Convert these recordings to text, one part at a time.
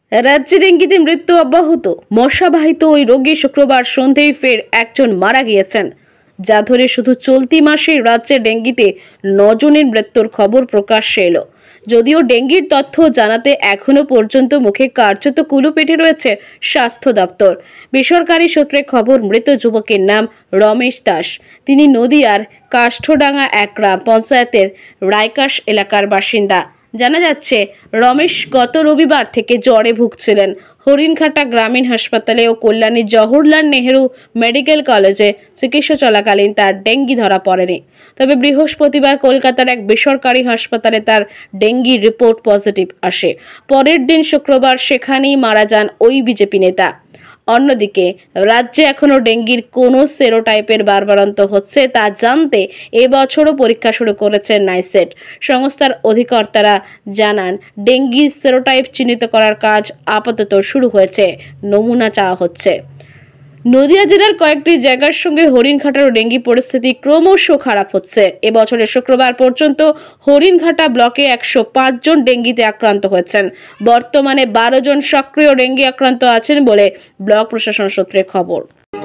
রাজ্যে ডেঙ্গিতে মৃত্যু অব্যাহত। মশাবাহিত ওই রোগে শুক্রবার সন্ধ্যায় ফের একজন মারা গিয়েছেন। যা ধরে শুধু চলতি মাসে রাজ্যে ডেঙ্গিতে 9 জনের মৃত্যুর খবর প্রকাশ্যে এলো। যদিও ডেঙ্গির তথ্য জানাতে এখনো পর্যন্ত মুখে কার্যত কুলু পেটে রয়েছে স্বাস্থ্য দপ্তর। বেসরকারি সূত্রে খবর, মৃত যুবকের নাম রমেশ দাস। তিনি নদিয়ার কাষ্ঠডাঙ্গা এক গ্রাম পঞ্চায়েতের রায়কাশ এলাকার বাসিন্দা। জানা যাচ্ছে, রমেশ গত রবিবার থেকে জ্বরে ভুগছিলেন। হরিণঘাটা গ্রামীণ হাসপাতালে ও কল্যাণী জওহরলাল নেহেরু মেডিকেল কলেজে চিকিৎসা চলাকালীন তার ডেঙ্গি ধরা পড়েনি। তবে বৃহস্পতিবার কলকাতার এক বেসরকারি হাসপাতালে তার ডেঙ্গি রিপোর্ট পজিটিভ আসে। পরের দিন শুক্রবার সেখানেই মারা যান ওই বিজেপি নেতা। অন্যদিকে রাজ্যে এখনো ডেঙ্গির কোনো সেরোটাইপের বারবারন্ত হচ্ছে তা জানতে এবছরও পরীক্ষা শুরু করেছে নাইসেট সংস্থার অধিকর্তারা। জানান, ডেঙ্গির সেরোটাইপ চিহ্নিত করার কাজ আপাতত শুরু হয়েছে, নমুনা চাওয়া হচ্ছে। নদিয়া জেলার কয়েকটি জায়গার সঙ্গে হরিণঘাটার ডেঙ্গি পরিস্থিতি ক্রমশ খারাপ হচ্ছে। এবছরের শুক্রবার পর্যন্ত হরিণঘাটা ব্লকে 105 জন ডেঙ্গিতে আক্রান্ত হয়েছেন। বর্তমানে 12 জন সক্রিয় ডেঙ্গি আক্রান্ত আছেন বলে ব্লক প্রশাসন সূত্রে খবর।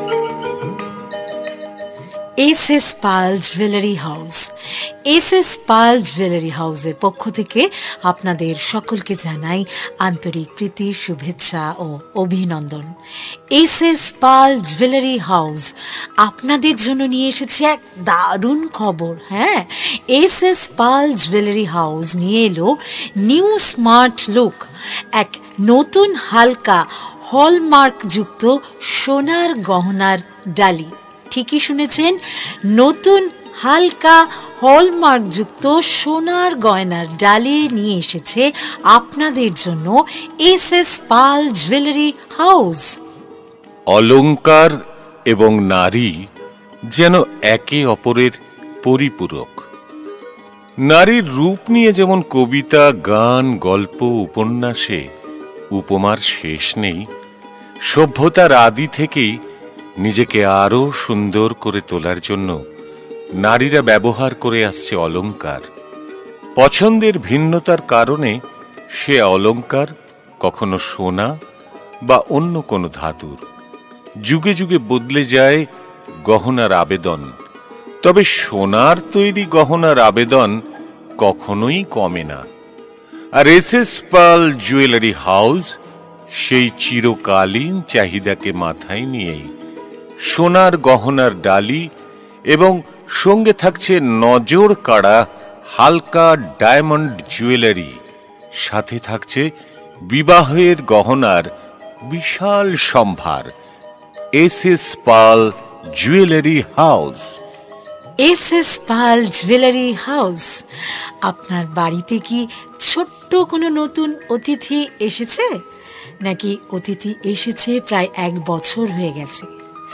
S S. Pal jewellery house. S S. Pal jewellery হাউসের পক্ষ থেকে আপনাদের সকলকে জানাই আন্তরিক প্রীতি, শুভেচ্ছা ও অভিনন্দন। এস.এস. পাল জুয়েলারি হাউস আপনাদের জন্য নিয়ে এসেছে এক দারুণ খবর। হ্যাঁ, এস.এস. পাল জুয়েলারি হাউস নিয়ে এলো নিউ স্মার্ট লুক, এক নতুন হালকা হলমার্কযুক্ত সোনার গহনার ডালি। ঠিকই শুনেছেন, নতুন হালকা হলমার্কযুক্ত সোনার গয়নার ডালি নিয়ে এসেছে আপনাদের জন্য এস.এস. Pal jewellery house. অলংকার এবং নারী যেন একে অপরের পরিপূরক। নারীর রূপ নিয়ে যেমন কবিতা, গান, গল্প, উপন্যাসে উপমার শেষ নেই, সভ্যতার আদি থেকেই নিজেকে আরো সুন্দর করে তোলার জন্য নারীরা ব্যবহার করে আসছে অলংকার। পছন্দের ভিন্নতার কারণে সে অলংকার কখনো সোনা বা অন্য কোনো ধাতুর। যুগে যুগে বদলে যায় গহনার আবেদন, তবে সোনার তৈরি গহনার আবেদন কখনোই কমে না। আর এস.এস. পাল জুয়েলারি হাউস সেই চিরকালীন চাহিদাকে মাথায় নিয়েই সোনার গহনার ডালি এবং সঙ্গে থাকছে নজর কাড়া হালকা ডায়মন্ড জুয়েলারি, সাথে থাকছে বিবাহের গহনার বিশাল সম্ভার। S S. Pal jewellery house. S S. Pal jewellery house. আপনার বাড়িতে কি ছোট্ট কোনো নতুন অতিথি এসেছে, নাকি অতিথি এসেছে প্রায় 1 বছর হয়ে গেছে?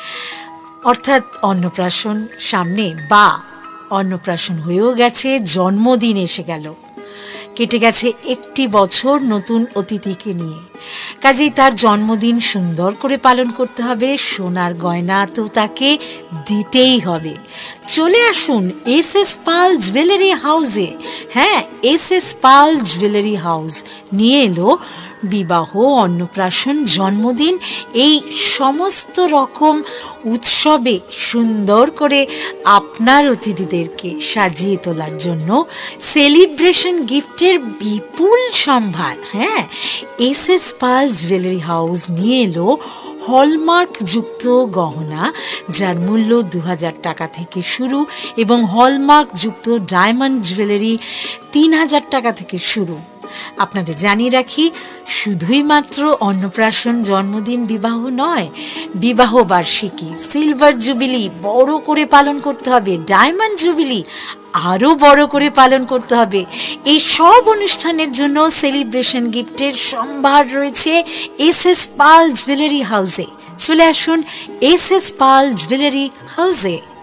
অর্থাৎ অন্নপ্রাশন সামনে, বা অন্নপ্রাশন হয়েও গেছে, জন্মদিন এসে গেল, কেটে গেছে 1 বছর নতুন অতিথিকে নিয়ে। কাজেই তার জন্মদিন সুন্দর করে পালন করতে হবে, সোনার গয়না তো তাকে দিতেই হবে। চলে আসুন এস.এস. পাল জুয়েলারি হাউসে। হ্যাঁ, এস.এস. পাল জুয়েলারি হাউস নিয়ে এলো বিবাহ, অন্নপ্রাশন, জন্মদিন, এই সমস্ত রকম উৎসবে সুন্দর করে আপনার অতিথিদেরকে সাজিয়ে তোলার জন্য সেলিব্রেশন গিফটের বিপুল সম্ভার। হ্যাঁ, এস.এস. পাল জুয়েলারি হাউস নিয়ে এলো হলমার্কযুক্ত গহনা, যার মূল্য 2000 টাকা থেকে শুরু, এবং হলমার্কযুক্ত ডায়মন্ড জুয়েলারি 3000 টাকা থেকে শুরু। আপনাদের জানিয়ে রাখি, শুধুই মাত্র অন্নপ্রাশন, জন্মদিন, বিবাহ নয়, বিবাহ বার্ষিকী, সিলভার জুবিলি বড় করে পালন করতে হবে, ডায়মন্ড জুবিলি আরও বড় করে পালন করতে হবে। এই সব অনুষ্ঠানের জন্য সেলিব্রেশন গিফটের সম্ভার রয়েছে এস.এস. পাল জুয়েলারি হাউসে। চলে আসুন এস.এস. পাল জুয়েলারি হাউসে।